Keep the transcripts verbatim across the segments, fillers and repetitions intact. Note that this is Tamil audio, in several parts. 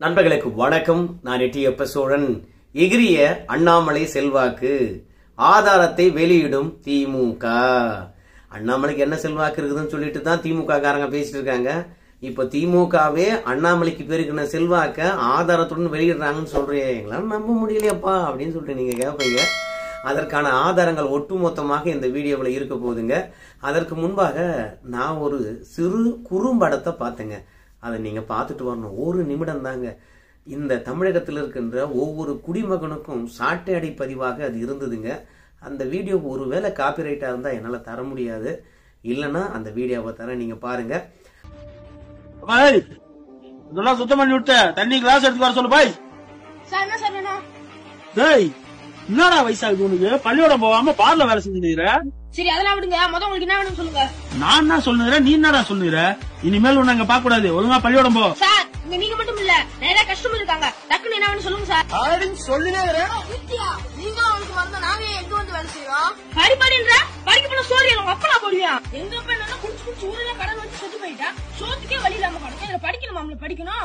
நண்பர்களுக்கு வணக்கம். நான் எட்டியப்ப சோழன். எகிரிய அண்ணாமலை செல்வாக்கு, ஆதாரத்தை வெளியிடும் திமுக. அண்ணாமலைக்கு என்ன செல்வாக்கு இருக்குதுன்னு சொல்லிட்டு தான் திமுக காரங்க பேசிட்டு இருக்காங்க. இப்ப திமுகவே அண்ணாமலைக்கு பெருக்கின செல்வாக்க ஆதாரத்துடன் வெளியிடுறாங்கன்னு சொல்றீங்களா? நம்ப முடியலையப்பா அப்படின்னு சொல்லிட்டு நீங்க கேட்பீங்க. அதற்கான ஆதாரங்கள் ஒட்டுமொத்தமாக இந்த வீடியோவில் இருக்க போகுதுங்க. அதற்கு முன்பாக நான் ஒரு சிறு குறும்படத்தை பார்த்தேங்க. அதை நீங்க பார்த்துட்டு வரணும். ஒரு நிமிடம் தாங்க. இந்த தமிழகத்தில் இருக்கின்ற ஒவ்வொரு குடிமகனுக்கும் சாட்டை அடி பதிவாக அது இருந்ததுங்க. அந்த வீடியோ ஒருவேளை காப்பிரைட்டா இருந்தா என்னால தர முடியாது. இல்லைன்னா அந்த வீடியோவை தர நீங்க பாருங்க. இதெல்லாம் சுத்தம் பண்ணி விட்ட தண்ணி கிளாஸ் எடுத்து வர சொல்லு பாய். என்னடா வயசாகுது உனக்கு? பள்ளியோடம் போகாம பார்ல வேலை செஞ்சுக்கிற. சரி அதெல்லாம் விடுங்க. முதல்ல உங்களுக்கு என்ன வேணும் சொல்லுங்க. நான் என்ன சொல்லுறேன், நீ என்னடா சொல்லுற? இனிமேல் உன்னை அங்க பாக்க கூடாது. ஒழுங்கா பள்ளியோடம் போ. சார் இங்க நீங்க மட்டும் இல்ல, நிறைய கஸ்டமர் இருக்காங்க. டக்குன்னு என்ன வேணும் சொல்லுங்க சார். அப்படின்னு சொல்லினே நீங்க அவங்களுக்கு வந்தா நாங்க எங்க வந்து வேலை செய்யறோம்? படிப்பாடின்ற படிக்க போன சோறு உங்க அப்பா போடுவியா? எங்க அப்பா என்ன குடிச்சு குடிச்சு ஊர்ல கடன் வச்சு செத்து போயிட்டா. சோத்துக்கே வழி இல்லாம கிடக்கும். இதுல படிக்கணும், நம்மள படிக்கணும்.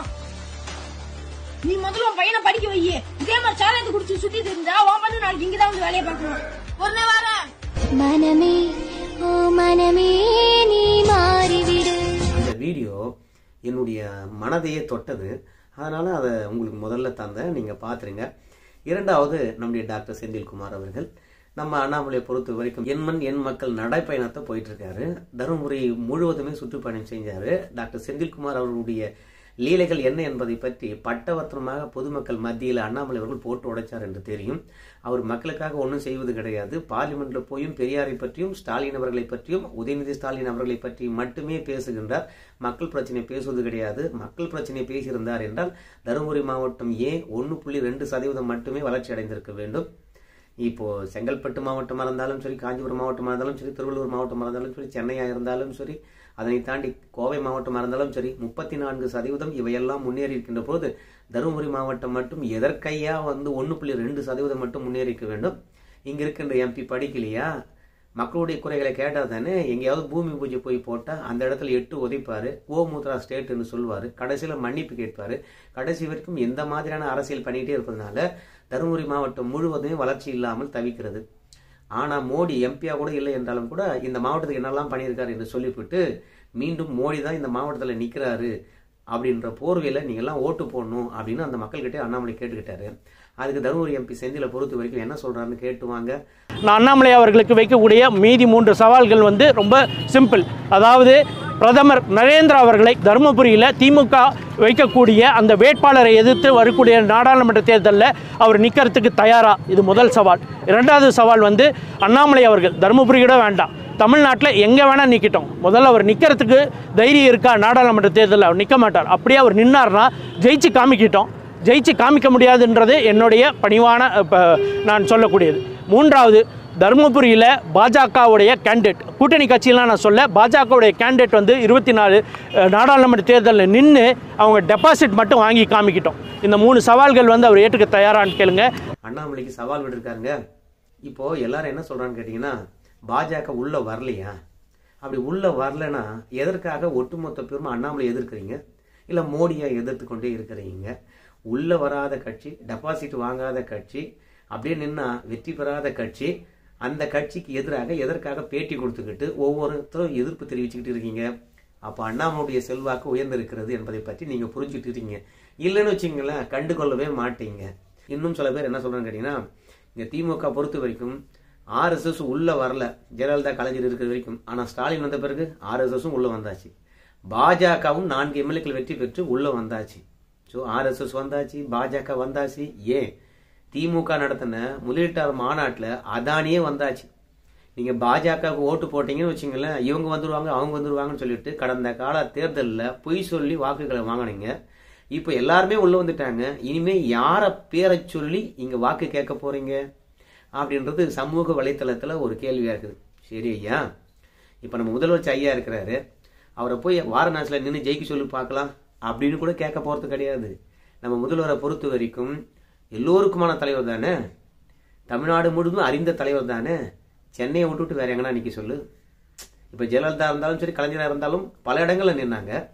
நீ முதல்ல உன் பையனை படிக்க வை. இதே மாதிரி சாலையத்தை குடிச்சு சுத்தி தெரிஞ்சா உன் பண்ணு நாளைக்கு இங்கதான் வந்து வேலையை பார்க்கணும். ஒரு வாரம் மனமே ஓ மனமே நீ மாறிவிடு. இந்த வீடியோ என்னுடைய மனதையே தொட்டது. அதனால அதை உங்களுக்கு முதல்ல தந்த நீங்க பாத்துருங்க. இரண்டாவது, நம்முடைய டாக்டர் செந்தில்குமார் அவர்கள் நம்ம அண்ணாமலையை பொறுத்த வரைக்கும் எண்மண் எண் மக்கள் நடைப்பயணத்தை போயிட்டு இருக்காரு. தருமபுரி முழுவதுமே சுற்றுப்பயணம் செஞ்சாரு. டாக்டர் செந்தில்குமார் அவர்களுடைய லீலைகள் என்ன என்பதை பற்றி பட்டவர்த்தனமாக பொதுமக்கள் மத்தியில் அண்ணாமலை அவர்கள் போட்டு உடைச்சார் என்று தெரியும். அவர் மக்களுக்காக ஒன்றும் செய்வது கிடையாது. பார்லிமெண்ட்ல போயும் பெரியாரை பற்றியும் ஸ்டாலின் அவர்களை பற்றியும் உதயநிதி ஸ்டாலின் அவர்களை பற்றி மட்டுமே பேசுகின்றார். மக்கள் பிரச்சனை பேசுவது கிடையாது. மக்கள் பிரச்சனை பேசியிருந்தார் என்றால் தருமபுரி மாவட்டம் ஏன் ஒன்னு புள்ளி ரெண்டு சதவீதம் மட்டுமே வளர்ச்சி அடைந்திருக்க வேண்டும். இப்போ செங்கல்பட்டு மாவட்டமாக இருந்தாலும் சரி, காஞ்சிபுரம் மாவட்டமாக இருந்தாலும் சரி, திருவள்ளூர் மாவட்டமாக இருந்தாலும் சரி, சென்னையாக இருந்தாலும் சரி, அதனை தாண்டி கோவை மாவட்டமாக இருந்தாலும் சரி, முப்பத்தி நான்கு சதவீதம் இவையெல்லாம் முன்னேறி இருக்கின்ற போது தருமபுரி மாவட்டம் மட்டும் எதற்கையா வந்து ஒன்னு புள்ளி ரெண்டு சதவீதம் மட்டும் முன்னேறி இருக்க வேண்டும்? இங்க இருக்கின்ற எம்பி படிக்கலையா? மக்களுடைய குறைகளை கேட்டா தானே. எங்கேயாவது பூமி பூஜை போய் போட்டா அந்த இடத்துல எட்டு உதைப்பாரு, கோமுத்ரா ஸ்டேட் என்று சொல்லுவாரு, கடைசியில மன்னிப்பு கேட்பாரு. கடைசி வரைக்கும் எந்த மாதிரியான அரசியல் பண்ணிட்டே இருப்பதனால தருமபுரி மாவட்டம் முழுவதுமே வளர்ச்சி இல்லாமல் தவிக்கிறது. ஆனா மோடி எம்பியா கூட இல்லை என்றாலும் கூட இந்த மாவட்டத்துக்கு என்னெல்லாம் பண்ணியிருக்காரு என்று சொல்லிவிட்டு மீண்டும் மோடி தான் இந்த மாவட்டத்தில் நிற்கிறாரு அப்படின்ற போர்வையில நீங்க எல்லாம் ஓட்டு போடணும் அப்படின்னு அந்த மக்கள்கிட்ட அண்ணாமலை கேட்டுக்கிட்டாரு. அதுக்கு தருமபுரி எம்பி செந்திலை பொறுத்த வரைக்கும் என்ன சொல்றாருன்னு கேட்டுவாங்க. நான் அண்ணாமலை அவர்களுக்கு வைக்கக்கூடிய மீதி மூன்று சவால்கள் வந்து ரொம்ப சிம்பிள். அதாவது பிரதமர் நரேந்திர அவர்களை தருமபுரியில் திமுக வைக்கக்கூடிய அந்த வேட்பாளரை எதிர்த்து வரக்கூடிய நாடாளுமன்ற தேர்தலில் அவர் நிற்கிறதுக்கு தயாரா? இது முதல் சவால். இரண்டாவது சவால் வந்து அண்ணாமலை அவர்கள் தருமபுரியோட வேண்டாம், தமிழ்நாட்டில் எங்கே வேணால் நிற்கட்டும். முதல்ல அவர் நிற்கிறதுக்கு தைரியம் இருக்கா? நாடாளுமன்ற தேர்தலில் அவர் நிற்க மாட்டார். அப்படியே அவர் நின்னார்னா ஜெயிச்சு காமிக்கிட்டோம். ஜெயிச்சு காமிக்க முடியாதுன்றது என்னுடைய பணிவான நான் சொல்லக்கூடியது. மூன்றாவது, தருமபுரியில் பாஜகவுடைய கேண்டிடேட், கூட்டணி கட்சியெலாம் நான் சொல்ல, பாஜகவுடைய கேண்டிடேட் வந்து இருபத்தி நாலு நாடாளுமன்ற தேர்தலில் நின்று அவங்க டெபாசிட் மட்டும் வாங்கி காமிக்கிட்டோம். இந்த மூணு சவால்கள் வந்து அவர் ஏற்றுக்க தயாரான்னு கேளுங்க. அண்ணாமலைக்கு சவால் விட்டுருக்காருங்க. இப்போ எல்லாரும் என்ன சொல்றான்னு கேட்டீங்கன்னா, பாஜக உள்ள வரலையா? அப்படி உள்ள வரலன்னா எதற்காக ஒட்டுமொத்த பேரும் அண்ணாமலை எதிர்க்கிறீங்க? இல்ல மோடியை எதிர்த்து கொண்டே இருக்கிறீங்க? உள்ள வராத கட்சி, டெபாசிட் வாங்காத கட்சி, அப்படியே நின்னா வெற்றி பெறாத கட்சி, அந்த கட்சிக்கு எதிராக எதற்காக பேட்டி கொடுத்துக்கிட்டு ஒவ்வொருத்தரும் எதிர்ப்பு தெரிவிச்சுக்கிட்டு இருக்கீங்க? அப்ப அண்ணாமலையுடைய செல்வாக்கு உயர்ந்திருக்கிறது என்பதை பற்றி நீங்க புரிஞ்சுட்டு இருக்கீங்க. இல்லைன்னு வச்சுங்களேன், கண்டுகொள்ளவே மாட்டீங்க. இன்னும் சில பேர் என்ன சொல்றான்னு கேட்டீங்கன்னா, இங்க திமுக பொறுத்த வரைக்கும் ஆர் எஸ் எஸ் உள்ள வரல, ஜெயலலிதா கலைஞர் இருக்கிற வரைக்கும். ஆனா ஸ்டாலின் வந்த பிறகு ஆர் எஸ் எஸும் உள்ள வந்தாச்சு, பாஜகவும் நான்கு எம்எல்ஏக்கள் வெற்றி பெற்று உள்ள வந்தாச்சு. ஸோ ஆர் எஸ் எஸ் வந்தாச்சு, பாஜக வந்தாச்சு. ஏன் திமுக நடத்தின முதலீட்டாளர் மாநாட்டில் அதானியே வந்தாச்சு. நீங்க பாஜகவுக்கு ஓட்டு போட்டீங்கன்னு வச்சுங்களேன், இவங்க வந்துருவாங்க அவங்க வந்துருவாங்கன்னு சொல்லிட்டு கடந்த கால தேர்தலில் பொய் சொல்லி வாக்குகளை வாங்கினீங்க. இப்போ எல்லாருமே உள்ள வந்துட்டாங்க. இனிமே யார பேரை சொல்லி இங்க வாக்கு கேட்க போறீங்க அப்படின்றது சமூக வலைத்தளத்துல ஒரு கேள்வியா இருக்குது. சரி ஐயா, இப்ப நம்ம முதல்வர் ஐயா இருக்கிறாரு, அவரை போய் வாரணாசியில நின்று ஜெயிக்க சொல்லி பார்க்கலாம் அப்படின்னு கூட கேட்க போறது கிடையாது. நம்ம முதல்வரை பொறுத்த வரைக்கும் எல்லோருக்குமான தலைவர் தானே, தமிழ்நாடு முழுவதும் அறிந்த தலைவர் தானே. சென்னையை விட்டுவிட்டு வேற எங்கன்னா நிக்க சொல்லு. இப்ப ஜெயலலிதா இருந்தாலும் சரி, கலைஞராக இருந்தாலும் பல இடங்கள்ல நின்னாங்க.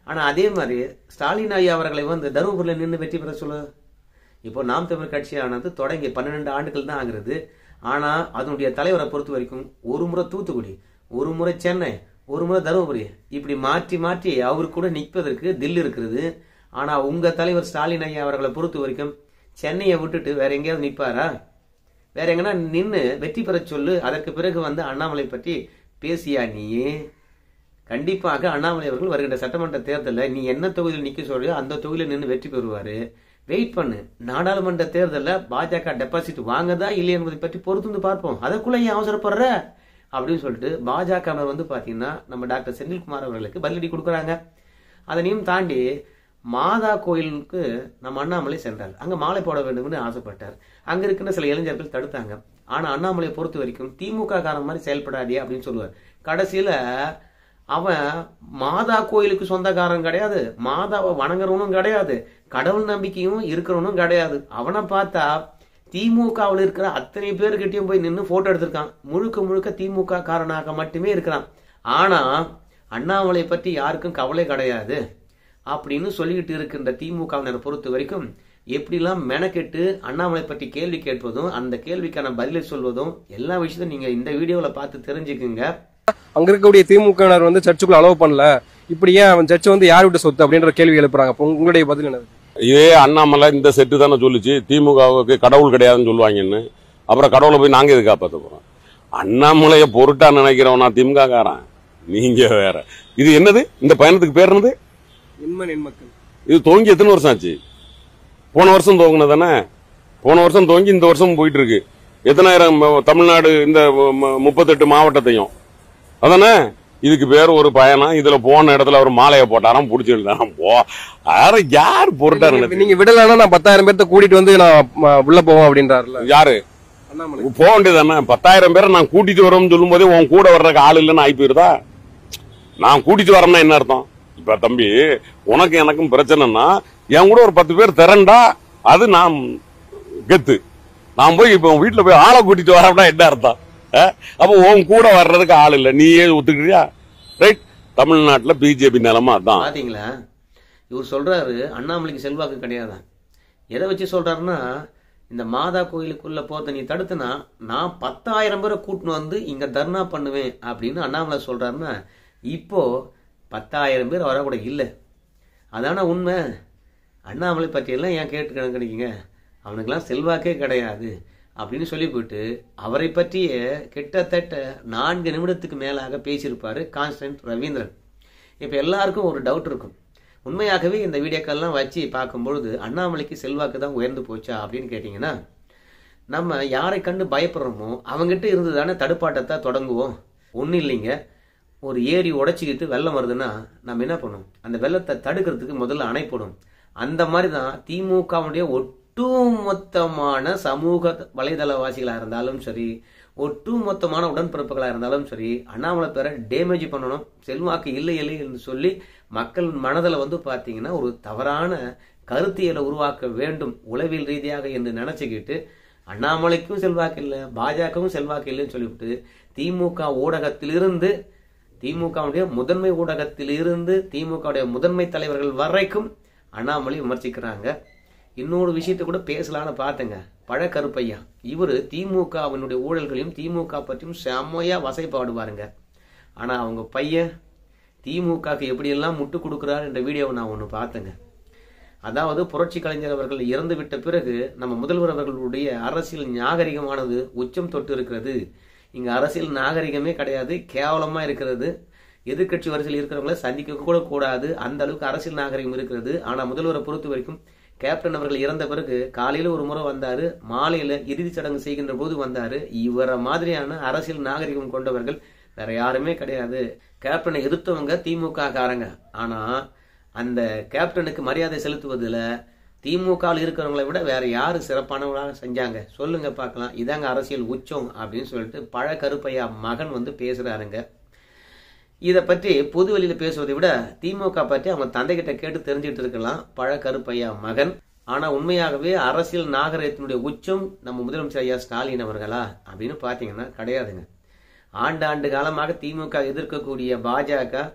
ஆனா அதே மாதிரி ஸ்டாலின் ஐயா அவர்களை வந்து தருமபுரியில் நின்று வெற்றி பெற சொல்ல, இப்போ நாம் தமிழ் கட்சியானது தொடங்கி பன்னிரெண்டு ஆண்டுகள் தான் ஆகிறது. ஆனா அதனுடைய தலைவரை பொறுத்த வரைக்கும் ஒரு முறை தூத்துக்குடி, ஒரு முறை சென்னை, ஒரு முறை தருமபுரி, இப்படி மாற்றி மாற்றி அவரு கூட நிற்பதற்கு தில் இருக்கிறது. ஆனா உங்க தலைவர் ஸ்டாலின் ஐயா அவர்களை பொறுத்த வரைக்கும் சென்னையை விட்டுட்டு வேற எங்கேயாவது நிற்பாரா? வேற எங்கன்னா நின்று வெற்றி பெற சொல்லு. அதற்கு பிறகு வந்து அண்ணாமலை பற்றி பேசியா நீ? கண்டிப்பாக அண்ணாமலை அவர்கள் வருகின்ற சட்டமன்ற தேர்தலில் நீ என்ன தொகுதியில் நிக்க சொல்றியோ அந்த தொகுதியில் நின்று வெற்றி பெறுவாரு. வெயிட் பண்ணு. நாடாளுமன்ற தேர்தலில் பாஜக டெபாசிட் வாங்கதா இல்லையா என்பதை பற்றி பொறுத்து பார்ப்போம். அதற்குள்ள ஏன் அவசரப்படுற அப்படின்னு சொல்லிட்டு பாஜக வந்து பாத்தீங்கன்னா நம்ம டாக்டர் செந்தில்குமார் அவர்களுக்கு பதிலடி கொடுக்குறாங்க. அதனையும் தாண்டி மாதா கோயிலுக்கு நம்ம அண்ணாமலை சென்றார். அங்க மாலை போட வேண்டும்னு ஆசைப்பட்டார். அங்க இருக்கிற சில இளைஞர்கள் தடுத்தாங்க. ஆனா அண்ணாமலையை பொறுத்த வரைக்கும் திமுக காரன் மாதிரி செயல்படாதே அப்படின்னு சொல்லுவார். கடைசியில அவன் மாதா கோயிலுக்கு சொந்தக்காரன் கிடையாது, மாதாவை வணங்குறவனும் கிடையாது, கடவுள் நம்பிக்கையும் இருக்கிறவனும் கிடையாது. அவனை பார்த்தா திமுகவில் இருக்கிற அத்தனை பேருக்கிட்டையும் போய் நின்று போட்டோ எடுத்திருக்கான். முழுக்க முழுக்க திமுக காரனாக மட்டுமே இருக்கிறான். ஆனா அண்ணாமலை பற்றி யாருக்கும் கவலை கிடையாது அப்படின்னு சொல்லிக்கிட்டு இருக்கின்ற திமுகவினரை பொறுத்த வரைக்கும் எப்படிலாம் மெனக்கெட்டு அண்ணாமலை பற்றி கேள்வி கேட்பதும் அந்த கேள்விக்கான பதிலை சொல்வதும் எல்லா விஷயத்தையும் நீங்க இந்த வீடியோல பார்த்து தெரிஞ்சுக்குங்க. அங்க இருக்கக்கூடிய திமுகவினர் வந்து சர்ச்சுக்குள்ள அலோவ் பண்ணல, இப்படி ஏன் அவன் சர்ச்சை வந்து யார் விட்டு சொத்து அப்படின்ற கேள்வி எழுப்புறாங்க. உங்களுடைய பதில் என்னது? இதே அண்ணாமலை இந்த செட்டு தானே சொல்லிச்சு திமுகவுக்கு கடவுள் கிடையாதுன்னு சொல்லுவாங்கன்னு. அப்புறம் கடவுளை போய் நாங்க எது காப்பாற்ற போறோம்? அண்ணாமலையை பொருட்டா நினைக்கிறவனா திமுக காரன், நீங்க வேற. இது என்னது இந்த பயணத்துக்கு பேர் என்னது? இது துவங்கி எத்தனை வருஷம் ஆச்சு? போன வருஷம் துவங்கினது தானே. போன வருஷம் துவங்கி இந்த வருஷம் போயிட்டு இருக்கு. எத்தனாயிரம் தமிழ்நாடு இந்த முப்பத்தெட்டு மாவட்டத்தையும் அதானே. இதுக்கு பேர் ஒரு பயணம். இதுல போன இடத்துல ஒரு மாலையை போட்டாராம், புடிச்சு எழுதாராம். போ யார் பொருட்டாரு? நீங்க விடலன்னா நான் பத்தாயிரம் பேர்த்த கூட்டிட்டு வந்து நான் உள்ள போவோம் அப்படின்றாருல யாரு? போக வேண்டியதானே. பத்தாயிரம் பேரை நான் கூட்டிட்டு வரோம்னு சொல்லும் போதே உன் கூட வர்றதுக்கு ஆள் இல்லைன்னு ஆகி போயிருதா? நான் கூட்டிட்டு வரேன்னா என்ன அர்த்தம்? இப்ப தம்பி உனக்கு எனக்கும் பிரச்சனைனா என் கூட ஒரு பத்து பேர் திரண்டா அது நான் கெத்து. நான் போய் இப்ப வீட்டுல போய் ஆளை கூட்டிட்டு வரேன்னா என்ன அர்த்தம்? அப்ப உன் கூட வர்றதுக்கு ஆள் இல்ல, நீயே ஒத்துக்கிறியா? ரைட். தமிழ்நாட்டுல பிஜேபி நிலமா தான். பாத்தீங்களா இவர் சொல்றாரு அண்ணாமலைக்கு செல்வாக்கு கிடையாதான். எதை வச்சு சொல்றாருன்னா இந்த மாதா கோயிலுக்குள்ள போறத நீ தடுத்துனா நான் பத்தாயிரம் பேரை கூட்டின்னு வந்து இங்க தர்ணா பண்ணுவேன் அப்படின்னு அண்ணாமலை சொல்றாருன்னா இப்போ பத்தாயிரம் பேர் வர கூட இல்லை. அதான உண்மை. அண்ணாமலை பற்றியெல்லாம் ஏன் கேட்டு கணக்கணிக்கீங்க? அவனுக்கெல்லாம் செல்வாக்கே கிடையாது அப்படின்னு சொல்லி போட்டு அவரை பற்றிய கிட்டத்தட்ட நான்கு நிமிடத்துக்கு மேலாக பேசியிருப்பாரு கான்ஸ்டன்ட் ரவீந்திரன். இப்போ எல்லாருக்கும் ஒரு டவுட் இருக்கும், உண்மையாகவே இந்த வீடியோக்கெல்லாம் வச்சு பார்க்கும்பொழுது அண்ணாமலைக்கு செல்வாக்கு தான் உயர்ந்து போச்சா அப்படின்னு கேட்டிங்கன்னா நம்ம யாரை கண்டு பயப்படுறோமோ அவங்ககிட்ட இருந்து தானே தடுப்பாட்டத்தை தொடங்குவோம். ஒன்றும் இல்லைங்க. ஒரு ஏரி உடைச்சிக்கிட்டு வெள்ளம் வருதுன்னா நம்ம என்ன பண்ணுவோம்? அந்த வெள்ளத்தை தடுக்கிறதுக்கு முதல்ல அணை போடும். அந்த மாதிரி தான் திமுகவுடைய ஒட்டுமொத்தமான சமூக வலைதளவாசிகளாக இருந்தாலும் சரி, ஒட்டுமொத்தமான உடன்பிறப்புகளாக இருந்தாலும் சரி, அண்ணாமலை பேரை டேமேஜ் பண்ணணும், செல்வாக்கு இல்லை இல்லை என்று சொல்லி மக்கள் மனதில் வந்து பார்த்தீங்கன்னா ஒரு தவறான கருத்தியலை உருவாக்க வேண்டும் உளவியல் ரீதியாக என்று நினைச்சுக்கிட்டு அண்ணாமலைக்கும் செல்வாக்கு இல்லை, பாஜகவும் செல்வாக்கு இல்லைன்னு சொல்லிவிட்டு திமுக ஊடகத்திலிருந்து திமுகவுடைய முதன்மை ஊடகத்தில் இருந்து திமுகவுடைய முதன்மை தலைவர்கள் வரைக்கும் அண்ணாமலை விமர்சிக்கிறாங்க. இன்னொரு விஷயத்தை கூட பேசலான்னு பார்த்தேங்க. பழக்கருப்பையா இவர் திமுகவினுடைய ஊழல்களையும் திமுக பற்றியும் செம்மையா வசைப்பாடுவாருங்க. ஆனா அவங்க பையன் திமுகவுக்கு எப்படியெல்லாம் முட்டு கொடுக்குறாரு என்ற வீடியோவை நான் ஒன்று பார்த்தேங்க. அதாவது புரட்சி கலைஞர் அவர்கள் இறந்து விட்ட பிறகு நம்ம முதல்வர் அவர்களுடைய அரசியல் நாகரிகமானது உச்சம் தொட்டு இருக்கிறது. இங்க அரசியல் நாகரிகமே கிடையாது, கேவலமா இருக்கிறது. எதிர்கட்சி வரிசையில் இருக்கிறவங்கள சந்திக்க கூட கூடாது, அந்த அளவுக்கு அரசியல் நாகரிகம் இருக்கிறது. ஆனா முதல்வரை பொறுத்த வரைக்கும் கேப்டன் அவர்கள் இறந்த பிறகு காலையில ஒரு முறை வந்தாரு, மாலையில இறுதி சடங்கு செய்கின்ற போது வந்தாரு. இவரை மாதிரியான அரசியல் நாகரிகம் கொண்டவர்கள் வேற யாருமே கிடையாது. கேப்டனை எதிர்த்தவங்க திமுக காரங்க. ஆனா அந்த கேப்டனுக்கு மரியாதை செலுத்துவதில் திமுகவில் இருக்கிறவங்களை விட வேற யாரு சிறப்பானவங்களாக செஞ்சாங்க சொல்லுங்க பார்க்கலாம். இதாங்க அரசியல் உச்சம் அப்படின்னு சொல்லிட்டு பழ கருப்பையா மகன் வந்து பேசுறாருங்க. இதை பற்றி பொது வெளியில பேசுவதை விட திமுக பற்றி அவங்க தந்தைகிட்ட கேட்டு தெரிஞ்சுட்டு இருக்கலாம் பழ கருப்பையா மகன். ஆனா உண்மையாகவே அரசியல் நாகரிகத்தினுடைய உச்சம் நம்ம முதலமைச்சர் ஐயா ஸ்டாலின் அவர்களா அப்படின்னு பாத்தீங்கன்னா கிடையாதுங்க. ஆண்டாண்டு காலமாக திமுக எதிர்க்கக்கூடிய பாஜக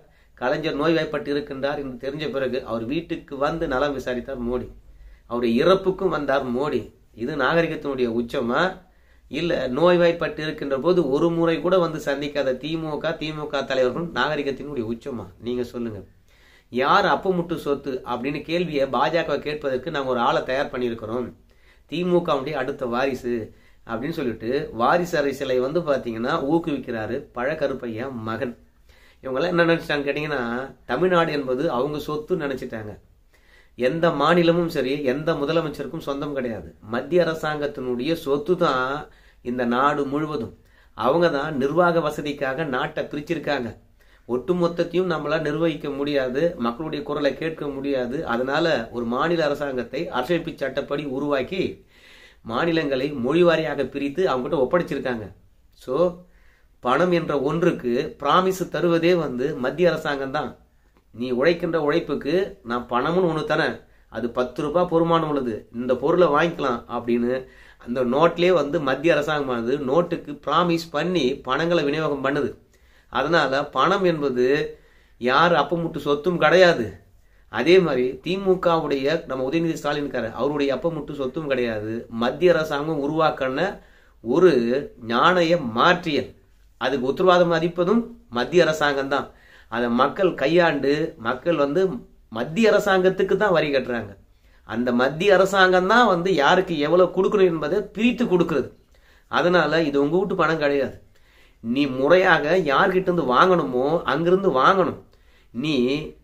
கலைஞர் நோய்வாய்ப்பட்டு இருக்கின்றார் என்று தெரிஞ்ச பிறகு அவர் வீட்டுக்கு வந்து நலம் விசாரித்தார் மோடி. அவருடைய இறப்புக்கும் வந்தார் மோடி. இது நாகரிகத்தினுடைய உச்சமா? இல்ல நோய்வாய்ப்பட்டு இருக்கின்ற போது ஒரு முறை கூட வந்து சந்திக்காத திமுக திமுக தலைவர்கள் நாகரிகத்தினுடைய உச்சமா? நீங்க சொல்லுங்க. யார் அப்பமுட்டு சொத்து அப்படின்னு கேள்வியை பாஜக கேட்பதற்கு நாங்க ஒரு ஆளை தயார் பண்ணியிருக்கிறோம். திமுகவுடைய அடுத்த வாரிசு அப்படின்னு சொல்லிட்டு வாரிசு அரசியலை வந்து பாத்தீங்கன்னா ஊக்குவிக்கிறாரு பழக்கருப்பையா மகன். இவங்கெல்லாம் என்ன நினைச்சிட்டாங்க கேட்டீங்கன்னா, தமிழ்நாடு என்பது அவங்க சொத்து நினைச்சிட்டாங்க. எந்த மாநிலமும் சரி, எந்த முதலமைச்சருக்கும் சொந்தம் கிடையாது. மத்திய அரசாங்கத்தினுடைய சொத்து தான் இந்த நாடு முழுவதும். அவங்க தான் நிர்வாக வசதிக்காக நாட்டை பிரிச்சிருக்காங்க. ஒட்டுமொத்தத்தையும் நம்மளால நிர்வகிக்க முடியாது, மக்களுடைய குரலை கேட்க முடியாது. அதனால ஒரு மாநில அரசாங்கத்தை அரசியலமைப்பு சட்டப்படி உருவாக்கி மாநிலங்களை மொழிவாரியாக பிரித்து அவங்ககிட்ட ஒப்படைச்சிருக்காங்க. ஸோ பணம் என்ற ஒன்றுக்கு பிராமிஸ் தருவதே வந்து மத்திய அரசாங்கம் தான். நீ உழைக்கின்ற உழைப்புக்கு நான் பணம்னு ஒன்று தரேன், அது பத்து ரூபாய் பொறுமானம் உள்ளது, இந்த பொருளை வாங்கிக்கலாம் அப்படின்னு அந்த நோட்லேயே வந்து மத்திய அரசாங்கமானது நோட்டுக்கு பிராமிஸ் பண்ணி பணங்களை விநியோகம் பண்ணுது. அதனால பணம் என்பது யார் அப்பமுட்டு சொத்தும் கிடையாது. அதே மாதிரி திமுகவுடைய நம்ம உதயநிதி ஸ்டாலின் இருக்காரு, அவருடைய அப்பமுட்டு சொத்தும் கிடையாது. மத்திய அரசாங்கம் உருவாக்கின ஒரு நாணய மாற்றியல், அதுக்கு உத்தரவாதம் அளிப்பதும் மத்திய அரசாங்கம் தான். அதை மக்கள் கையாண்டு மக்கள் வந்து மத்திய அரசாங்கத்துக்கு தான் வரி கட்டுறாங்க. அந்த மத்திய அரசாங்கம் தான் வந்து யாருக்கு எவ்வளவு கொடுக்கணும் என்பதை பிரித்து கொடுக்கிறது. அதனால இது உங்க வீட்டு பணம் கிடையாது. நீ முறையாக யார்கிட்ட இருந்து வாங்கணுமோ அங்கிருந்து வாங்கணும். நீ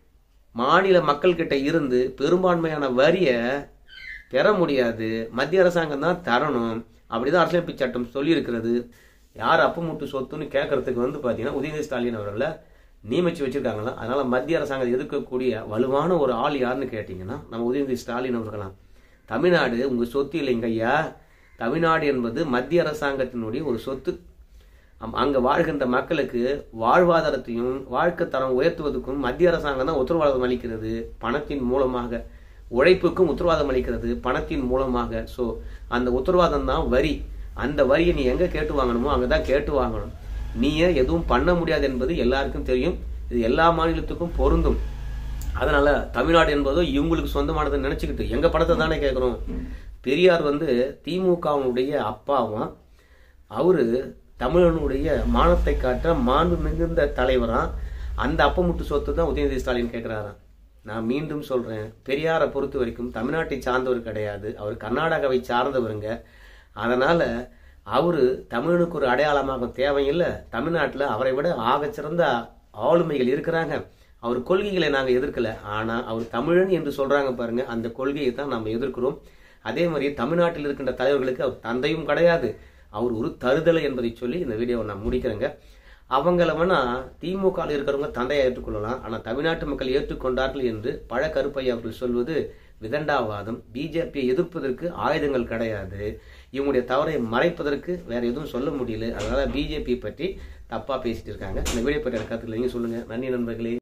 மாநில மக்கள் கிட்ட இருந்து பெரும்பான்மையான வரியை பெற முடியாது, மத்திய அரசாங்கம் தான் தரணும். அப்படிதான் அரசியலமைப்பு சட்டம் சொல்லி இருக்கிறது. யார் அப்பமுட்டு சொத்துன்னு கேட்கறதுக்கு வந்து பாத்தீங்கன்னா உதயநிதி ஸ்டாலின் அவர்களை நியமிச்சு வச்சிருக்காங்களா. அதனால மத்திய அரசாங்கம் எதிர்க்கக்கூடிய வலுவான ஒரு ஆள் யாருன்னு கேட்டீங்கன்னா நம்ம உதயநிதி ஸ்டாலின் அவர்களாம். தமிழ்நாடு உங்க சொத்து இல்லைங்க ஐயா. தமிழ்நாடு என்பது மத்திய அரசாங்கத்தினுடைய ஒரு சொத்து. அங்க வாழ்கின்ற மக்களுக்கு வாழ்வாதாரத்தையும் வாழ்க்கை தரம் உயர்த்துவதற்கும் மத்திய அரசாங்கம் தான் உத்தரவாதம் அளிக்கிறது பணத்தின் மூலமாக. உழைப்புக்கும் உத்தரவாதம் அளிக்கிறது பணத்தின் மூலமாக. ஸோ அந்த உத்தரவாதம் தான் வரி. அந்த வரியை நீ எங்க கேட்டு வாங்கணுமோ அங்கதான் கேட்டு வாங்கணும். நீயே எதுவும் பண்ண முடியாது என்பது எல்லாருக்கும் தெரியும். இது எல்லா மாநிலத்துக்கும் பொருந்தும். அதனால தமிழ்நாடு என்பதோ இவங்களுக்கு சொந்தமானதுன்னு நினைச்சுக்கிட்டு எங்க பணத்தை தானே கேட்கிறோம். பெரியார் வந்து திமுகவுடைய அப்பாவும் அவரு தமிழனுடைய மானத்தை காட்ட மாண்பு மிகுந்த தலைவரா. அந்த அப்பமுட்டு சொத்து தான் உதயநிதி ஸ்டாலின் கேட்கிறாராம். நான் மீண்டும் சொல்றேன், பெரியாரை பொறுத்த வரைக்கும் தமிழ்நாட்டை சார்ந்தவர் கிடையாது, அவர் கர்நாடகாவை சார்ந்தவருங்க. அதனால அவரு தமிழனுக்கு ஒரு அடையாளமாக தேவையில்லை. தமிழ்நாட்டில் அவரை விட ஆகச்சிறந்த ஆளுமைகள் இருக்கிறாங்க. அவர் கொள்கைகளை நாங்கள் எதிர்க்கல, ஆனா அவர் தமிழன் என்று சொல்றாங்க பாருங்க, அந்த கொள்கையை தான் நம்ம எதிர்க்கிறோம். அதே மாதிரி தமிழ்நாட்டில் இருக்கின்ற தலைவர்களுக்கு அவர் தந்தையும் கிடையாது, அவர் ஒரு தருதலை என்பதை சொல்லி இந்த வீடியோவை நான் முடிக்கிறேங்க. அவங்கள வேணா திமுக இருக்கிறவங்க தந்தையை ஏற்றுக்கொள்ளலாம், ஆனா தமிழ்நாட்டு மக்கள் ஏற்றுக்கொண்டார்கள் என்று பழ கருப்பையா அவர்கள் சொல்வது விதண்டாவாதம். பிஜேபியை எதிர்ப்பதற்கு ஆயுதங்கள் கிடையாது, இவங்களுடைய தவறை மறைப்பதற்கு வேற எதுவும் சொல்ல முடியல. அதனால பிஜேபி பற்றி தப்பா பேசிட்டு இருக்காங்க. இந்த வீடியோ பற்றி கருத்துக்களை நீங்க சொல்லுங்க. நன்றி நண்பர்களே.